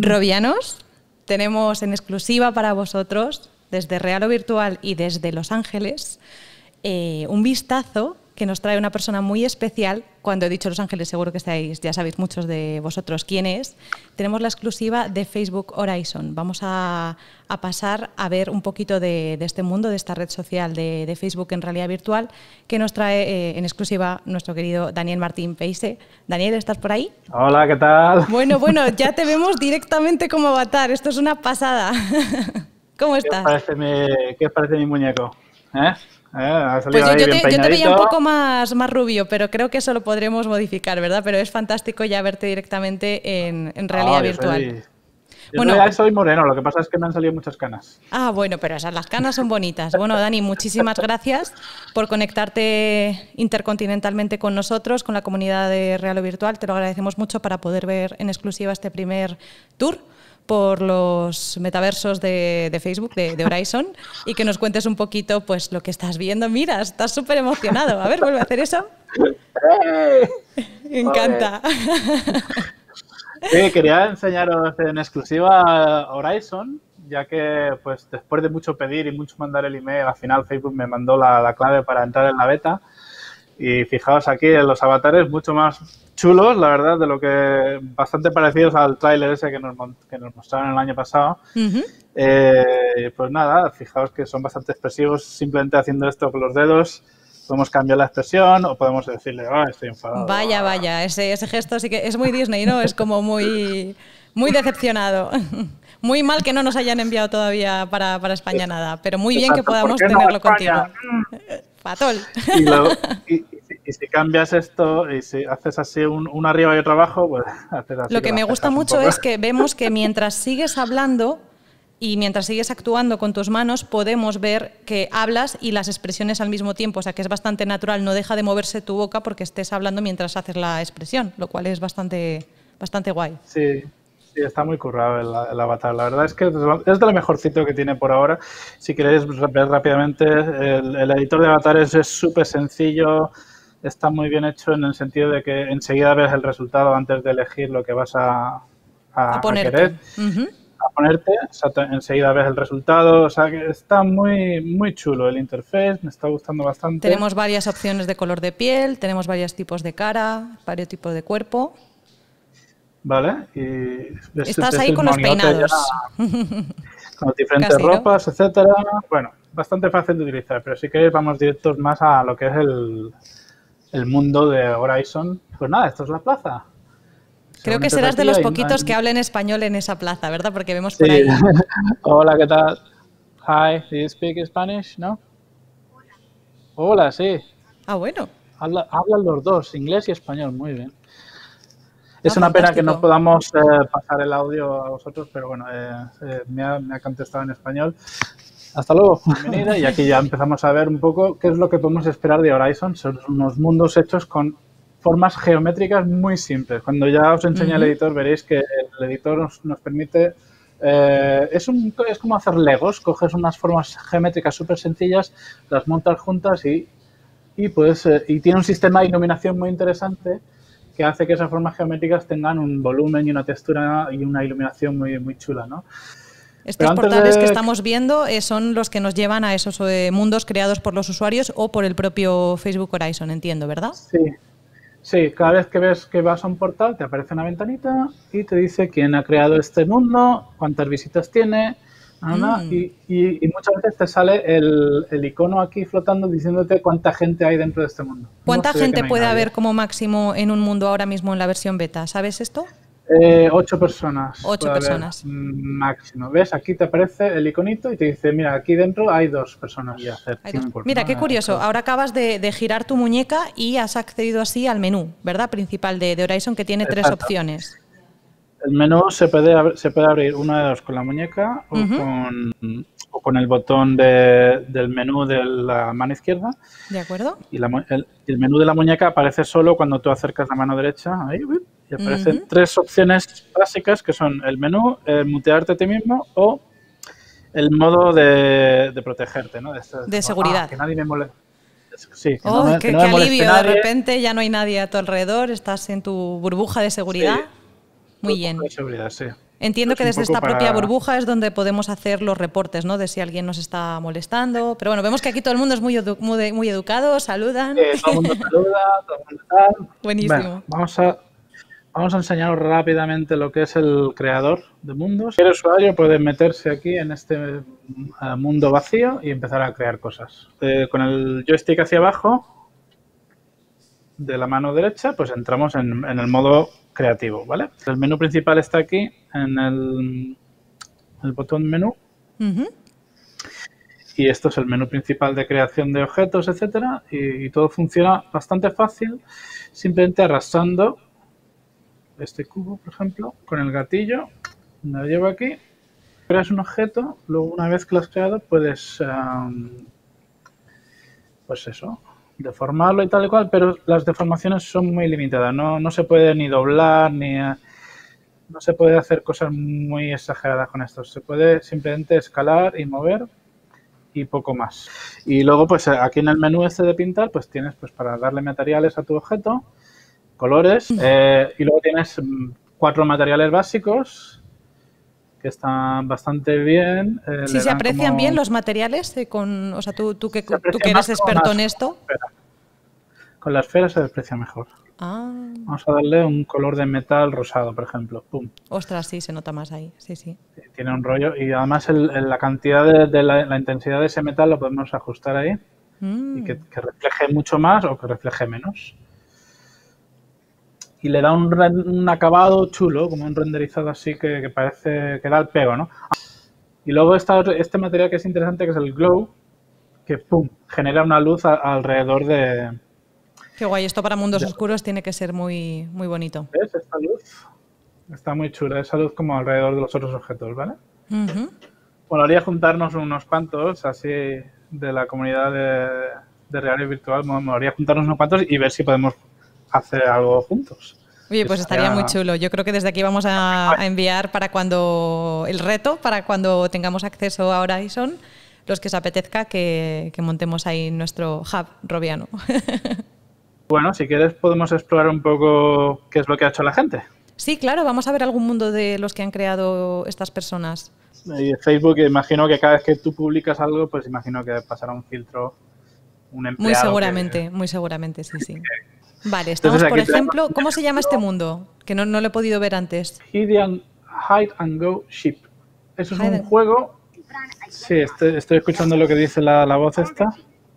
Robianos, tenemos en exclusiva para vosotros, desde Real o Virtual y desde Los Ángeles, un vistazo que nos trae una persona muy especial. Cuando he dicho Los Ángeles, seguro que ya sabéis muchos de vosotros quién es. Tenemos la exclusiva de Facebook Horizon. Vamos a pasar a ver un poquito de este mundo, de esta red social de Facebook en realidad virtual, que nos trae en exclusiva nuestro querido Daniel Martín Peise. Daniel, ¿estás por ahí? Hola, ¿qué tal? Bueno, ya te vemos directamente como avatar. Esto es una pasada. ¿Cómo estás? ¿Qué os parece mi muñeco? Pues yo te veía un poco más rubio, pero creo que eso lo podremos modificar, ¿verdad? Pero es fantástico ya verte directamente en realidad virtual. Yo soy moreno, lo que pasa es que me han salido muchas canas. Ah, bueno, pero las canas son bonitas. Bueno, Dani, muchísimas gracias por conectarte intercontinentalmente con nosotros, con la comunidad de Real o Virtual. Te lo agradecemos mucho para poder ver en exclusiva este primer tour por los metaversos de Facebook, de Horizon, y que nos cuentes un poquito pues lo que estás viendo. Mira, estás súper emocionado. A ver, vuelve a hacer eso. Me encanta. Sí, quería enseñaros en exclusiva Horizon, ya que pues después de mucho pedir y mucho mandar el email, al final Facebook me mandó la clave para entrar en la beta. Y fijaos aquí en los avatares mucho más chulos, la verdad, de lo que bastante parecidos al tráiler ese que nos mostraron el año pasado. Pues nada, fijaos que son bastante expresivos. Simplemente haciendo esto con los dedos podemos cambiar la expresión o podemos decirle, estoy enfadado. Vaya, ese gesto sí que es muy Disney, ¿no? Es como muy decepcionado. Muy mal que no nos hayan enviado todavía para España nada, pero muy bien que podamos tenerlo contigo. Patol. Y si cambias esto y si haces así un arriba y otro abajo, pues haces así. Lo que me gusta mucho es que vemos que mientras sigues hablando y mientras sigues actuando con tus manos, podemos ver que hablas y las expresiones al mismo tiempo. O sea, que es bastante natural, no deja de moverse tu boca porque estés hablando mientras haces la expresión, lo cual es bastante guay. Sí. Sí, está muy currado el avatar. La verdad es que es de lo mejorcito que tiene por ahora. Si queréis ver rápidamente, el editor de avatares es súper sencillo. Está muy bien hecho en el sentido de que enseguida ves el resultado antes de elegir lo que vas a querer. A ponerte, o sea, enseguida ves el resultado. O sea, que está muy chulo el interface, me está gustando bastante. Tenemos varias opciones de color de piel, tenemos varios tipos de cara, varios tipos de cuerpo. Vale, y estás ahí con los peinados. Con diferentes ropas, etcétera. Bueno, bastante fácil de utilizar, pero si queréis vamos directos más a lo que es el mundo de Horizon. Pues nada, esto es la plaza. Creo que serás de los poquitos que hablen español en esa plaza, ¿verdad? Porque vemos por ahí. Hola, ¿qué tal? Hi, do you speak Spanish? ¿No? Hola, sí. Ah, bueno. Hablan los dos, inglés y español, muy bien. Es una pena que no podamos pasar el audio a vosotros, pero bueno, me ha contestado en español. Hasta luego, bienvenida. Y aquí ya empezamos a ver un poco qué es lo que podemos esperar de Horizon. Son unos mundos hechos con formas geométricas muy simples. Cuando ya os enseñe el editor, veréis que el editor nos permite... es como hacer legos. Coges unas formas geométricas súper sencillas, las montas juntas y tiene un sistema de iluminación muy interesante que hace que esas formas geométricas tengan un volumen y una textura y una iluminación muy chula, ¿no? Estos portales que estamos viendo son los que nos llevan a esos mundos creados por los usuarios o por el propio Facebook Horizon, entiendo, ¿verdad? Sí, cada vez que ves que vas a un portal te aparece una ventanita y te dice quién ha creado este mundo, cuántas visitas tiene, y muchas veces te sale el icono aquí flotando diciéndote cuánta gente hay dentro de este mundo. ¿Cuánta gente puede haber como máximo en un mundo ahora mismo en la versión beta? ¿Sabes esto? 8 personas. 8 personas. Máximo. ¿Ves? Aquí te aparece el iconito y te dice, mira, aquí dentro hay 2 personas. Y hacer tiempo. Mira, qué curioso. Ahora acabas de girar tu muñeca y has accedido así al menú, ¿verdad? Principal de Horizon, que tiene 3 opciones. El menú se puede abrir una de dos con la muñeca o con el botón del menú de la mano izquierda. ¿De acuerdo? Y el menú de la muñeca aparece solo cuando tú acercas la mano derecha. Ahí, y aparecen 3 opciones básicas que son el menú, mutearte a ti mismo o el modo de protegerte, ¿no? De seguridad. Que nadie me moleste. Sí, qué alivio, de repente ya no hay nadie a tu alrededor, estás en tu burbuja de seguridad. Sí. Muy bien. De seguridad, sí. Entiendo que un desde poco esta propia para- burbuja es donde podemos hacer los reportes, ¿no? De si alguien nos está molestando. Pero bueno, vemos que aquí todo el mundo es muy educado, saludan. Todo el mundo saluda, todo el mundo tal. Buenísimo. Bueno, vamos a enseñaros rápidamente lo que es el creador de mundos. El usuario puede meterse aquí en este mundo vacío y empezar a crear cosas. Con el joystick hacia abajo, de la mano derecha, pues entramos en el modo creativo, ¿vale? El menú principal está aquí, en el botón menú. Ujú. Y esto es el menú principal de creación de objetos, etcétera. Y todo funciona bastante fácil, simplemente arrastrando este cubo, por ejemplo, con el gatillo, me lo llevo aquí, creas un objeto, luego una vez que lo has creado puedes, pues eso, deformarlo y tal y cual, pero las deformaciones son muy limitadas, no se puede ni doblar, no se puede hacer cosas muy exageradas con esto, se puede simplemente escalar y mover y poco más. Y luego pues aquí en el menú este de pintar pues tienes pues para darle materiales a tu objeto, colores, y luego tienes 4 materiales básicos que están bastante bien. Sí, le se dan aprecian como- bien los materiales, o sea, tú Se que aprecia eres más con experto en esto. Con la esfera se aprecia mejor. Ah, Vamos a darle un color de metal rosado, por ejemplo. Pum. ostras, sí, se nota más ahí, sí, sí. Tiene un rollo y además la cantidad de la intensidad de ese metal lo podemos ajustar ahí y que refleje mucho más o que refleje menos. Y le da un acabado chulo, como un renderizado así que parece que da el pego, ¿no? Y luego está este material que es interesante, que es el glow, que pum, genera una luz alrededor de... Qué guay, esto para mundos oscuros tiene que ser muy, muy bonito. ¿Ves esta luz? Está muy chula, esa luz como alrededor de los otros objetos, ¿vale? Ujú. Bueno, haría juntarnos unos cuantos, así, de la comunidad de realidad virtual, me haría juntarnos unos cuantos y ver si podemos hacer algo juntos. Oye, pues estaría muy chulo. Yo creo que desde aquí vamos a enviar para cuando tengamos acceso a Horizon, los que os apetezca que montemos ahí nuestro hub robiano. Bueno, si quieres podemos explorar un poco qué es lo que ha hecho la gente. Sí, claro, vamos a ver algún mundo de los que han creado estas personas. Y Facebook, imagino que cada vez que tú publicas algo, pues imagino que pasará un filtro, un empleado. Muy seguramente, sí, sí. Vale, estamos, Entonces, por aquí ejemplo, ¿cómo se llama este mundo? Que no lo he podido ver antes. Hide and Go Ship. Eso es Hide un and- juego. Sí, estoy escuchando lo que dice la voz esta.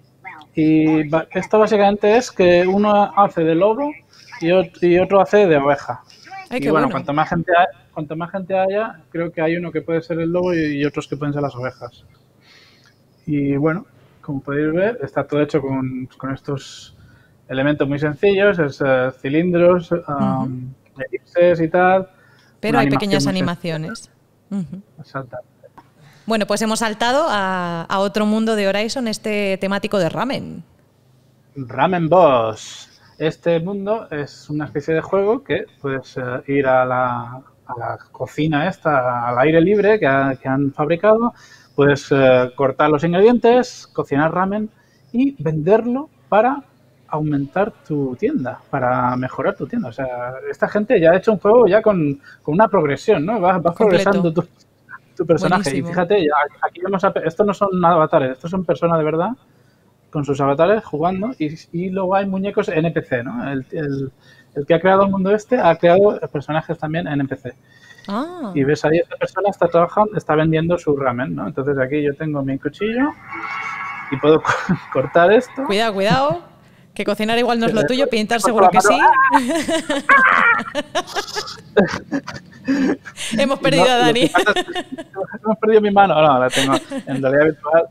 Y esto básicamente es que uno hace de lobo y otro hace de oveja. Ay, Y qué bueno, bueno. cuanto más gente haya, creo que hay uno que puede ser el lobo y otros que pueden ser las ovejas. Y bueno, como podéis ver, está todo hecho con estos elementos muy sencillos, es cilindros, elipses y tal. Pero Una hay animación pequeñas muy animaciones. Ujú. sencilla. Exacto. Bueno, pues hemos saltado a otro mundo de Horizon, este temático de ramen. Ramen Boss. Este mundo es una especie de juego que puedes ir a la cocina esta, al aire libre que han fabricado, puedes cortar los ingredientes, cocinar ramen y venderlo para aumentar tu tienda, para mejorar tu tienda. O sea, esta gente ya ha hecho un juego ya con una progresión, ¿no? Vas progresando tu personaje. Buenísimo. Y fíjate, aquí vemos estos no son avatares, estos son personas de verdad con sus avatares jugando y luego hay muñecos NPC, ¿no? El que ha creado el mundo ha creado personajes también NPC. Ah. Y ves ahí, esta persona está trabajando, está vendiendo su ramen, ¿no? Entonces aquí yo tengo mi cuchillo y puedo cortar esto. Cuidado, cuidado, que cocinar igual no es lo tuyo, pintar seguro que sí. Hemos perdido a Dani. Hemos perdido mi mano, no, la tengo en realidad virtual.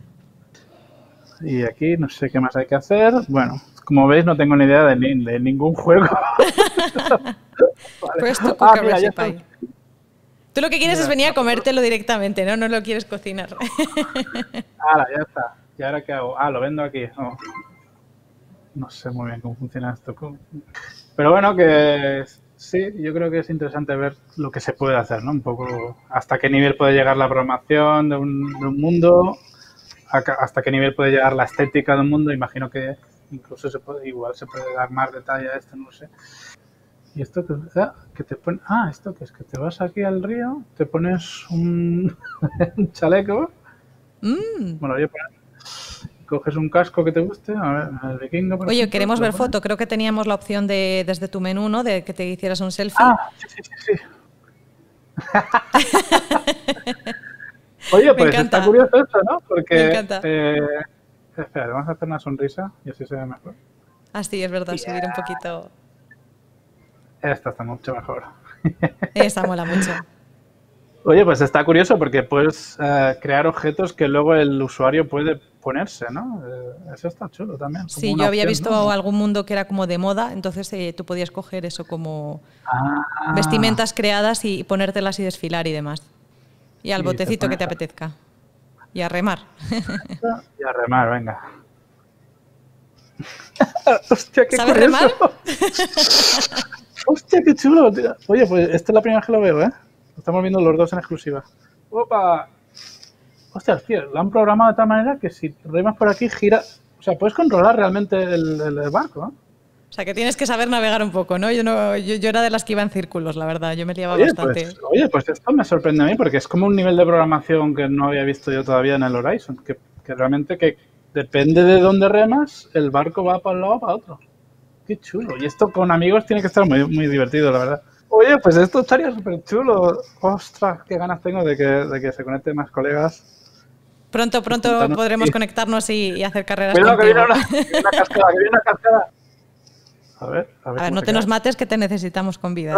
Y aquí no sé qué más hay que hacer. Bueno, como veis no tengo ni idea de ningún juego. Vale. Pues tu cooker recipe. Tú lo que quieres es venir a comértelo directamente, ¿no? No lo quieres cocinar. Ahora, ya está. ¿Y ahora qué hago? Lo vendo aquí. No sé muy bien cómo funciona esto. Pero bueno, que sí, yo creo que es interesante ver lo que se puede hacer, ¿no? Un poco hasta qué nivel puede llegar la programación de un mundo, hasta qué nivel puede llegar la estética de un mundo. Imagino que incluso igual se puede dar más detalle a esto, no sé. Y esto que te pone... Ah, esto que es que te vas aquí al río, te pones un, un chaleco. Bueno, voy a poner... Coges un casco que te guste, a ver, el vikingo, por Oye, ejemplo, queremos ver foto. Creo que teníamos la opción de, desde tu menú, ¿no? De que te hicieras un selfie. Ah, sí. Oye, pues está curioso esto, ¿no? Porque... Me encanta. Espera, vamos a hacer una sonrisa y así se ve mejor. Ah, sí, es verdad, subir un poquito. Esta está mucho mejor. Esa mola mucho. Oye, pues está curioso porque puedes crear objetos que luego el usuario puede ponerse, ¿no? Eso está chulo también. Sí, yo había visto algún mundo que era como de moda, entonces tú podías coger eso como vestimentas creadas y ponértelas y desfilar y demás. Y al botecito que te apetezca. Y a remar. Y a remar, venga. Hostia, qué ¿Sabes curioso. remar? Hostia, qué chulo, tío. Oye, pues esta es la primera vez que lo veo, ¿eh? Lo estamos viendo los dos en exclusiva. ¡Opa! Hostia, tío, lo han programado de tal manera que si remas por aquí, gira... O sea, puedes controlar realmente el barco, ¿no? O sea, que tienes que saber navegar un poco, ¿no? Yo era de las que iba en círculos, la verdad. Yo me liaba bastante. Pues esto me sorprende a mí porque es como un nivel de programación que no había visto yo todavía en el Horizon. Que realmente que depende de dónde remas, el barco va para un lado o para otro. Qué chulo. Y esto con amigos tiene que estar muy, muy divertido, la verdad. Oye, pues esto estaría súper chulo. Ostras, qué ganas tengo de que se conecten más colegas. Pronto podremos conectarnos y hacer carreras contigo. Cuidado, que viene una cascada, A ver, no te nos mates, que te necesitamos con vida.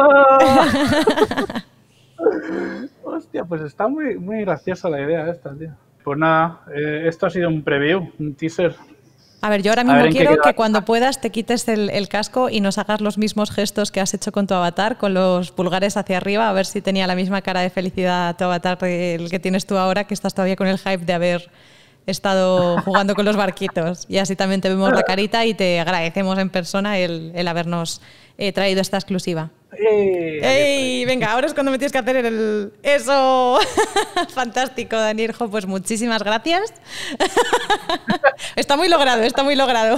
Hostia, pues está muy, muy graciosa la idea esta, tío. Pues nada, esto ha sido un preview, un teaser. A ver, yo ahora mismo quiero que cuando puedas te quites el casco y nos hagas los mismos gestos que has hecho con tu avatar, con los pulgares hacia arriba, a ver si tenía la misma cara de felicidad tu avatar el que tienes tú ahora, que estás todavía con el hype de haber estado jugando con los barquitos. Y así también te vemos la carita y te agradecemos en persona el habernos traído esta exclusiva. ¡Ey! Venga, ahora es cuando me tienes que hacer ¡Eso! Fantástico, Daniel. Pues muchísimas gracias. Está muy logrado, está muy logrado.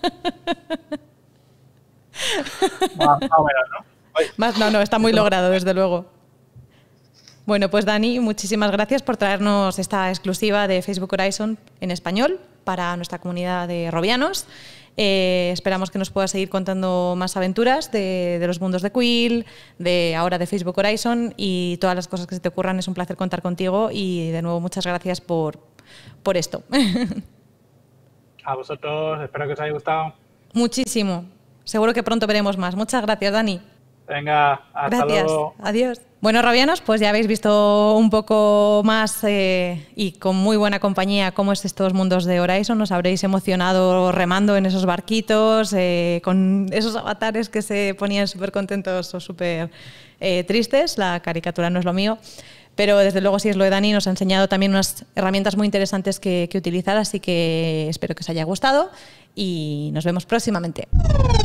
No, está muy logrado, desde luego. Bueno, pues Dani, muchísimas gracias por traernos esta exclusiva de Facebook Horizon en español para nuestra comunidad de robianos. Esperamos que nos puedas seguir contando más aventuras de los mundos de Quill, ahora de Facebook Horizon y todas las cosas que se te ocurran. Es un placer contar contigo y de nuevo muchas gracias por esto. A vosotros, espero que os haya gustado. Muchísimo. Seguro que pronto veremos más. Muchas gracias, Dani. Venga, hasta luego. Adiós. Bueno, robianos, pues ya habéis visto un poco más y con muy buena compañía cómo es estos mundos de Horizon. Os habréis emocionado remando en esos barquitos, con esos avatares que se ponían súper contentos o súper tristes. La caricatura no es lo mío. Pero desde luego, si es lo de Dani, nos ha enseñado también unas herramientas muy interesantes que utilizar, así que espero que os haya gustado y nos vemos próximamente.